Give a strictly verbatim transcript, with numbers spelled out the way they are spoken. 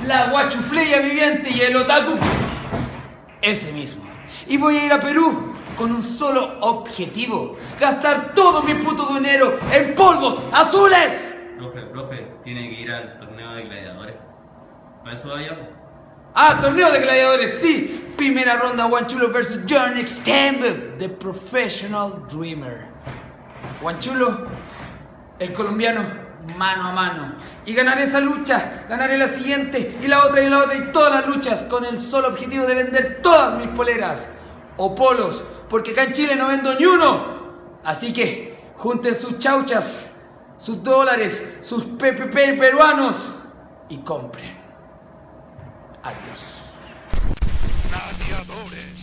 la guachufleya viviente y el otaku, ese mismo. Y voy a ir a Perú con un solo objetivo: gastar todo mi puto dinero en polvos azules. Profe, profe, tiene que ir al torneo de gladiadores. ¿Para eso vaya? Ah, torneo de gladiadores, sí. Primera ronda, Guanchulo versus John Extended, The Professional Dreamer. Guanchulo, el colombiano, mano a mano. Y ganaré esa lucha, ganaré la siguiente, y la otra, y la otra, y todas las luchas, con el solo objetivo de vender todas mis poleras o polos, porque acá en Chile no vendo ni uno. Así que junten sus chauchas, sus dólares, sus P P P peruanos y compren. Adiós. Gladiadores.